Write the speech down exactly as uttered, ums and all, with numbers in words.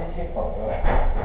ที่ตกแล้ว